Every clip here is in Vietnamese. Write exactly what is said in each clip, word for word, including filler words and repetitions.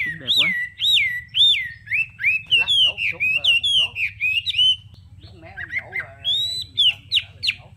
Súng đẹp quá. Lắc nhổ súng một số. Lúc mé nhổ gãy gì tâm rồi trả lời nhổ.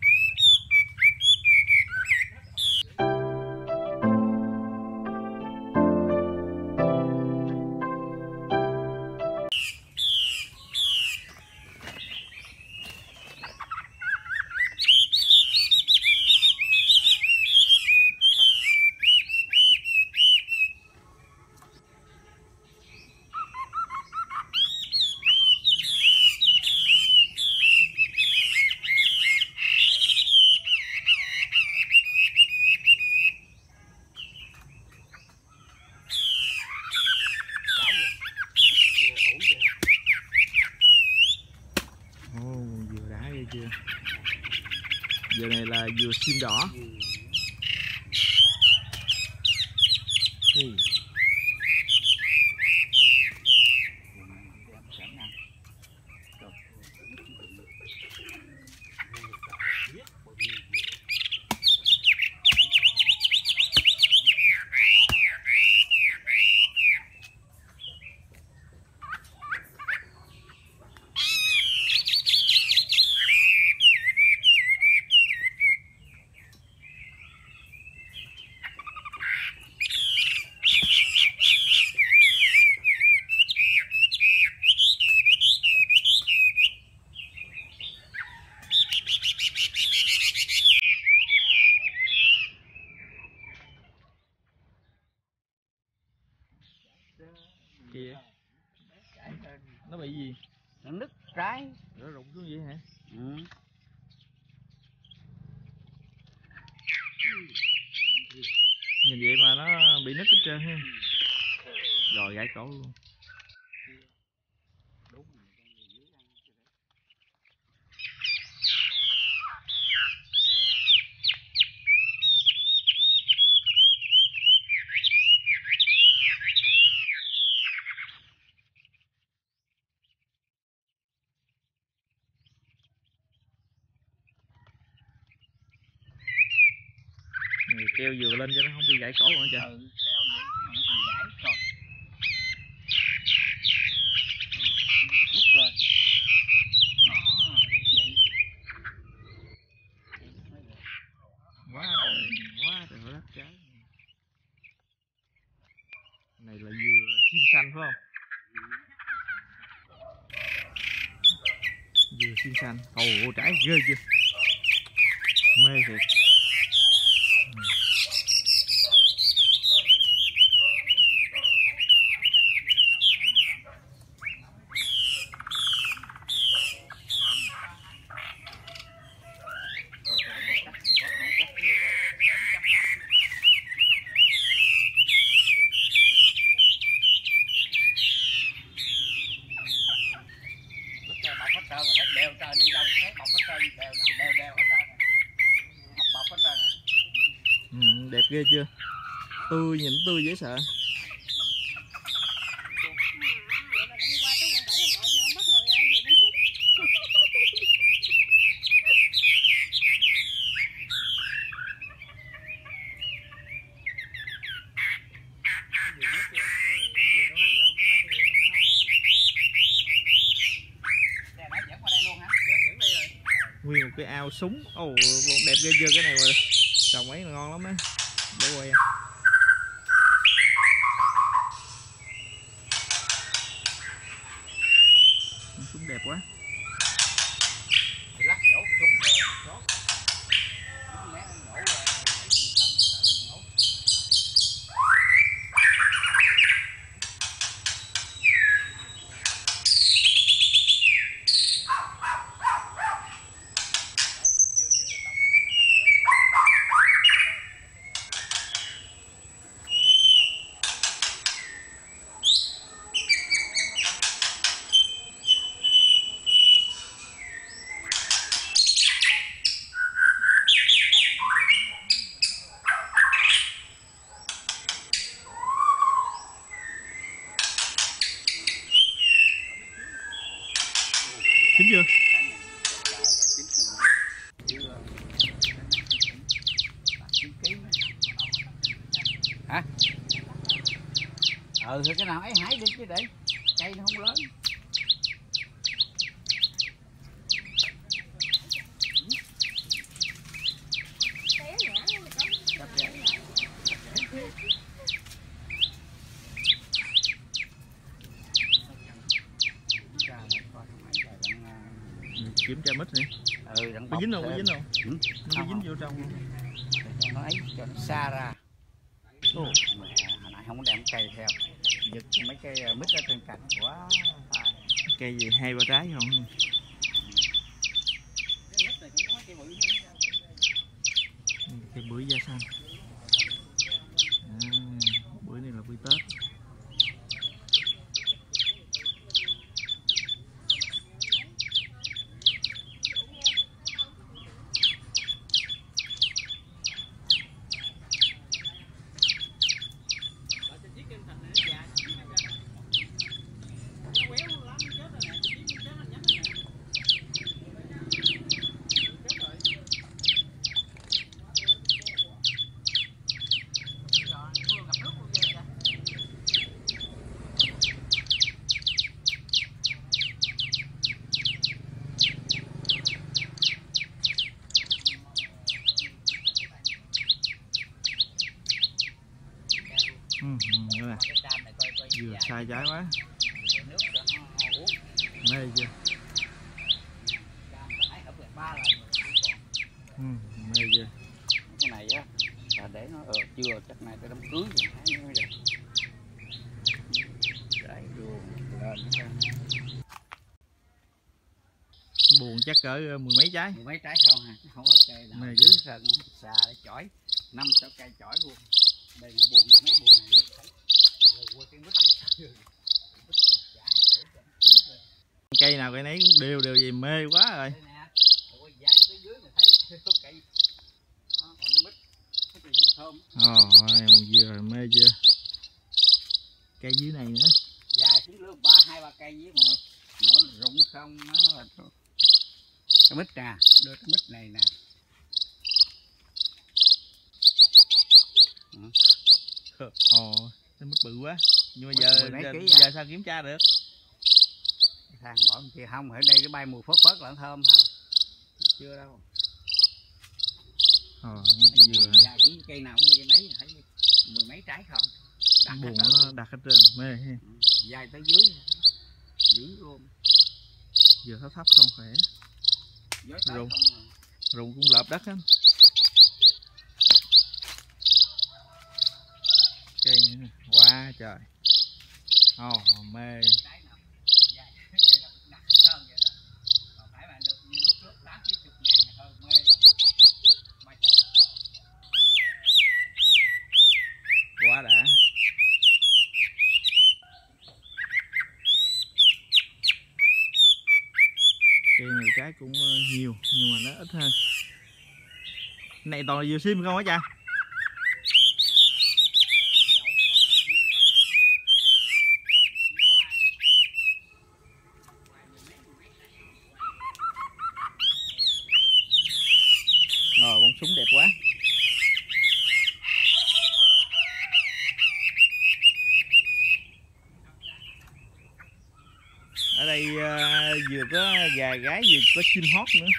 Chưa. Giờ này là dừa sim đỏ. Ừ. Kìa. Nó bị gì? Nó nứt trái. Nó rụng xuống vậy hả? Ừ. Nhìn vậy mà nó bị nứt hết trơn ha. Rồi gãy cổ luôn. Người treo dừa lên cho nó không bị gãy cổ nữa trời. Ừ, treo vậy mà nó bị gãy rồi. Rút rồi. Đó, rút vậy. Quá trời, quá trời đất trái. Này là dừa sim xanh phải không? Dừa sim xanh. Ồ, trái ghê chưa? Mê thiệt. Đeo trên đi đâu cũng thấy bọc hết trơn, đeo nằm đeo đeo hết trơn. Bọc hết trơn. Ừ, đẹp ghê chưa? Tươi, nhìn tươi dễ sợ. Nguyên một cái ao súng. Ồ, oh, đẹp ghê chưa? Cái này mà trồng ấy ngon lắm á. Để quay. Súng đẹp quá. Lắc nhổ súng rồi một số. Chín chưa? Hả? Ừ thì cái nào ấy hái đi chứ để cây nó không lớn. Kiểm tra mít nè. Ừ, có dính không, có dính không? Ừ. Nó có dính vô trong luôn. Cho nó ấy, cho nó xa ra. Ồ, mẹ hồi nãy không có đem cây theo, giật mấy cây mít ở trên cành quá. Cây gì hai ba trái không? Cây bưởi da xanh. À, bưởi này là bưởi Tết. Ừ, ừ, nè. Vừa sai trái quá. Mê chưa? Ừ, mê chưa? Cái này á là để nó ờ, chưa chắc này tới đám cưới rồi hái nó rồi. Đấy luôn lên. Buồn chắc cỡ mười mấy trái. Mười mấy trái không hả? Không có cây nào dưới sân xà để chổi. Năm sáu cây chổi luôn. Đây là buồn này, mấy buồn này nó thấy. Rồi qua cái mít này. Cây nào cây nấy cũng đều đều gì mê quá rồi. Ồ, vừa rồi mê chưa? Cây dưới này nữa. Dài xuống lứa ba hai ba cây dưới mà nó rụng không nó là cái mít nè, đưa cái mít này nè. Ồ, cái mít bự quá. Nhưng mà giờ giờ, à? giờ sao kiểm tra được? Thằng bỏ kia không, ở đây cái bay mùi phớt phớt là thơm hả? Chưa đâu. Ờ, nó vừa. Dài cũng cây nào cũng như mấy thấy mười mấy trái không. Đặt buồn nó đặt hết trơn, mê ha. Dài tới dưới. Dữ luôn. Vừa thấp thấp không khỏe. Rụng. Rụng cũng lợp đất á. Cây nữa. Quá trời. Ồ, oh, mê. Quá đã. Cây này trái cũng nhiều nhưng mà nó ít hơn. Này toàn là dừa sim không hả cha? Rồi bông súng đẹp quá. Ở đây uh, vừa có gà gái vừa có chim hót nữa.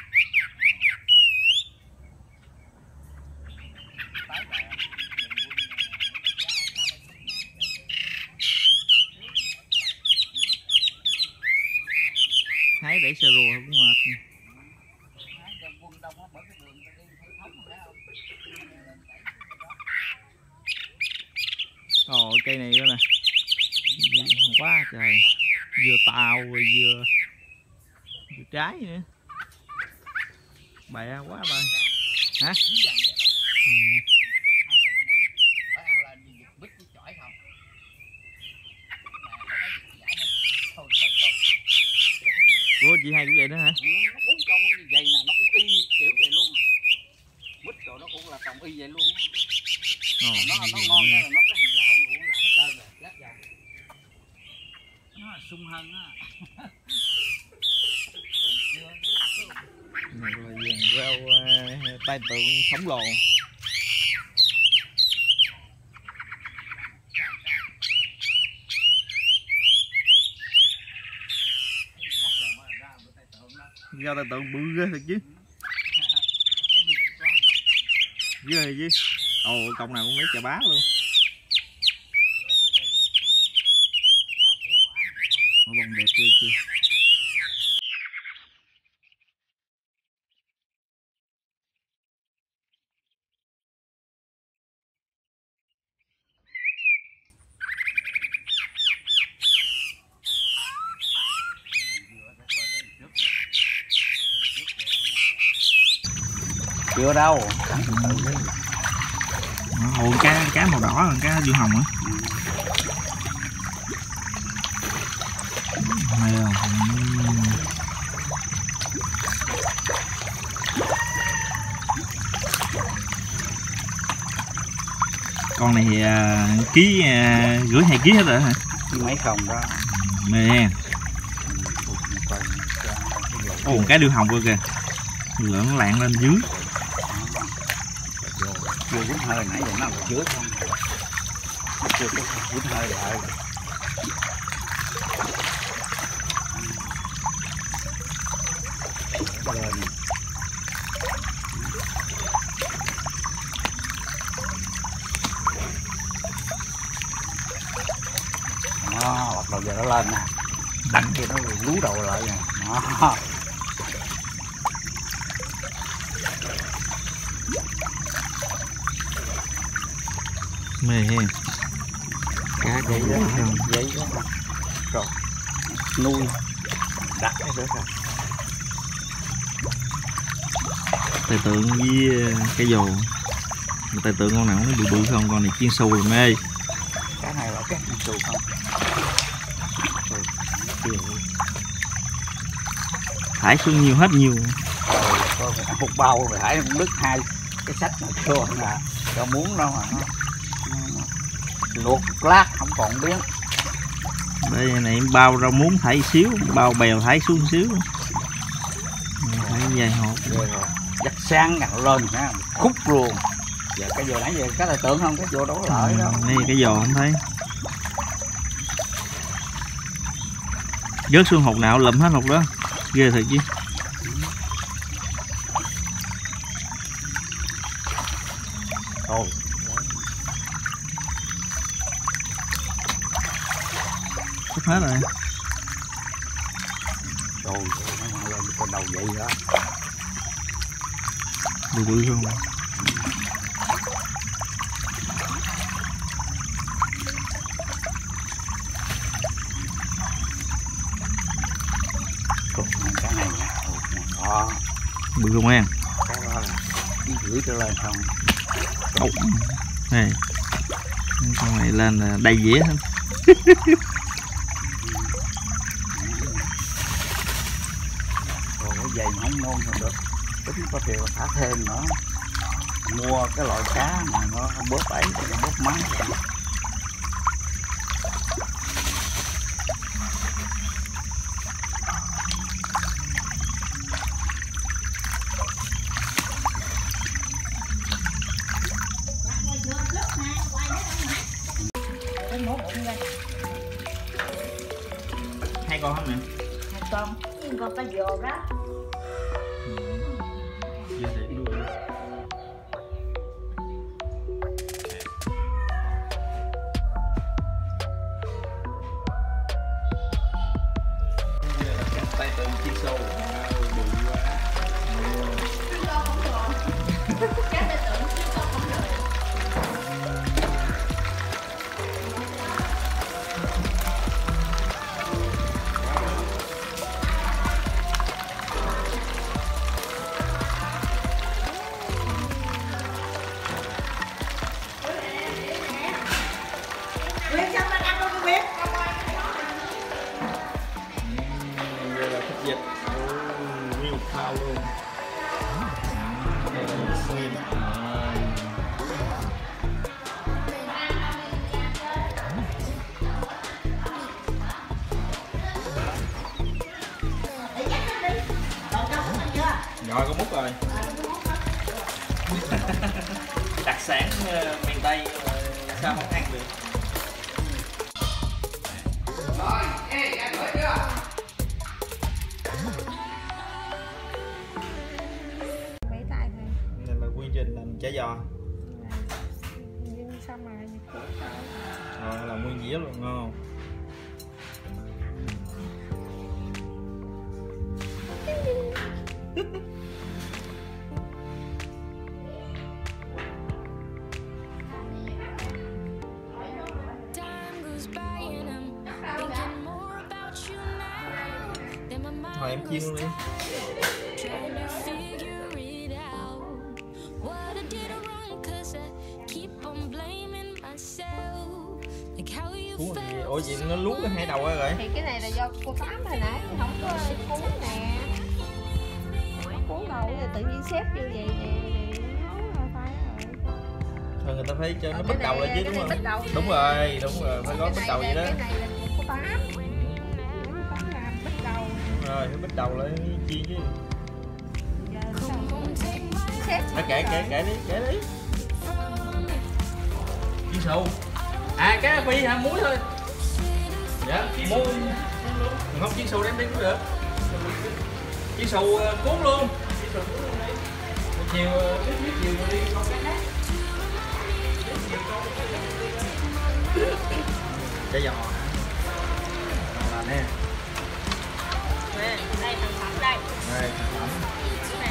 Hái để xe rùa cũng mệt. Ồ, cây này nữa nè. Quá trời. Vừa tàu rồi vừa vừa trái nữa. Bẹ quá bà. Hả? Ừ. Của chị hai cũng vậy đó hả? Ừ, nó bốn con như vậy nè, nó cũng y kiểu vậy luôn. Mít rồi nó cũng là trồng y vậy luôn. Ồ, nó nó ngon cái là nó có hàng rào cũng là hết trơn rồi, lát vào. Nó là sung hơn á. Này là vườn rau uh, tai tượng khổng lồ. Rau tài tượng bự ghê thật chứ. Ghê chứ. Ồ, cọng nào cũng lấy chà bá luôn. Nó bông đẹp ghê chưa. Chưa đâu. Ồ, cá cá màu đỏ là cá dương hồng á. Hay không? Con này thì à, ký à, rưỡi hai ký hết rồi hả? Mấy không đó. Mê. Ồ, cá điêu hồng cơ kìa. Lượn lạng lên dưới. Chưa dính hơi nãy giờ nó là dưới không. Chưa có dính hơi lại. Lên. Đó, bắt đầu giờ nó lên nè. Đặt kia nó lú đầu lại nè. Đó. Mê hen. Cá Vậy vậy đó, không? vậy đó. Rồi. Nuôi. Đặt cái nữa rồi. Tài tượng với cái dồ. Tài tượng con nào nó bự bự không, con này chiên xù rồi mê. Cái này là cái xù không? Thải xuống nhiều hết nhiều. Rồi, một bao rồi Hải cũng đứt hai cái sách mà cho là cho muốn đâu mà nó, nó luộc lát không còn biến. Đây này bao rau muống thải xíu, bao bèo thải xuống xíu. Thải dài hột. Dắt sáng ngặt lên ha, khúc luôn. Giờ cái giờ nãy giờ cái tài tượng không, cái vô đấu lợi đâu. Đây cái giò không thấy. Rớt xuống hột nào lụm hết hột đó. Ghê thật chứ. Ồ. Sắp hết rồi. Trời ơi, nó lên con đầu vậy đó. Bự bự không? Cái này nè, đó. Bự không em? Cái đó là cái gửi trở lên không. Ồ. Này. Con này lên là đầy dĩa hết. Rồi cái dày không ngon rồi được. Tính có điều thả thêm nữa. Mua cái loại cá mà nó bóp ấy, nó bóp mắm. Hai con không nè? Hai con, nhưng con cá dồ đó. Giờ để đuôi. Tay tượng chiên xù bự quá. Chứ con không còn. Cá tay tượng chứ con không được. Quyên sao nó ăn luôn cái Quyên? Đây là thịt vịt. Nguyên một thao luôn. Đây là xuyên. Rồi con múc rồi. Đặc sản uh, miền Tây uh, sao không ăn được. Rồi, ê, ăn bữa chưa? rất là ngon. Thôi em chiên luôn đi. Cuốn gì? Ủa gì nó lú cái hai đầu á rồi? Thì cái này là do cô Tám hồi nãy không có cuốn nè. Cuốn đầu rồi tự nhiên xếp như vậy nè. Thôi người ta phải cho nó bít đầu lại chứ đúng không? Đầu Đúng rồi, đúng rồi, phải gói bít đầu vậy đó. Cái này là cô Tám. Tám làm bít đầu. Đúng rồi, phải bít đầu lại chiên chứ. Xếp. Phải kể kể kể đi, kể đi. Chiên xù. À cá phi hả, muối thôi. Dạ, muối. Không chiên xù đem đi cũng được. Chiên xù cuốn luôn. Chiên xù cuốn luôn đi. Chiều biết biết chiều rồi đi con cái khác. Chả giò hả? Là nè. Nè, đây thành phẩm đây. Đây, thành phẩm. Nè.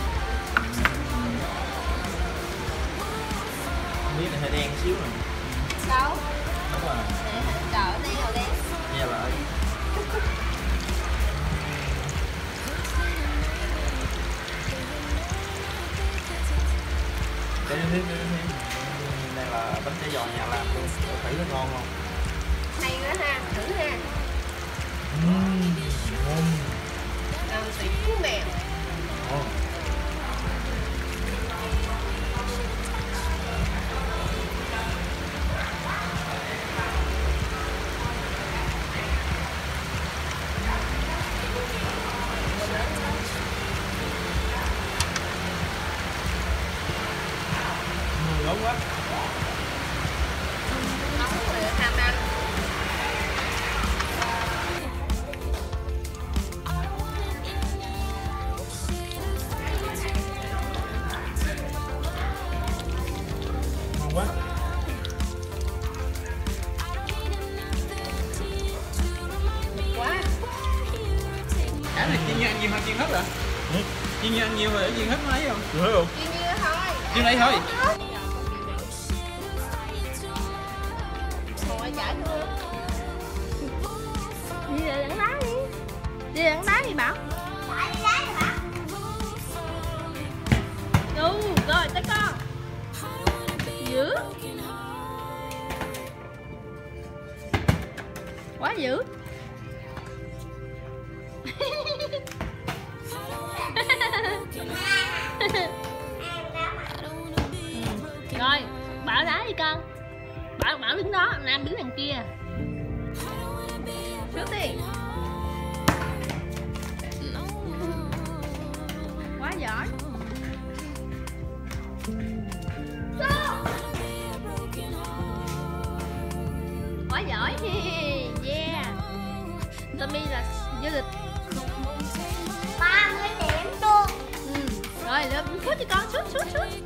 Biết này hơi đen xíu nè. Đâu? Đúng rồi. Để đỡ đen rồi đen. Nghe lại. Cái này đây là bánh chả giò nhà làm luôn, thấy nó ngon không? Hay quá ha, thử ha. Uhm, ngon. Làm tỷ phú mèo. Ngon. Ngon quá. Nóng rồi ham ăn. Ngon quá. Quá. Cá này chiên như ăn nhiều hơn chiên hết rồi. Ừ. Chiên như ăn nhiều rồi chiên hết mấy không? Được không? Chiên như thôi. Chiên đây thôi. Ngồi chả thương. Đi rồi đừng đá đi. Đi rồi đừng đá đi Bảo. Phải đi đá đi Bảo. Ừ, rồi tới con. Dữ. Quá dữ. Rồi, Bảo đá đi con. Bảo Bảo đứng đó, Nam đứng đằng kia. Trước đi. Quá giỏi. Quá giỏi. Yeah. Tommy là vô địch. ba mươi điểm luôn. Ừ. Rồi, lên phút đi con, sút sút sút.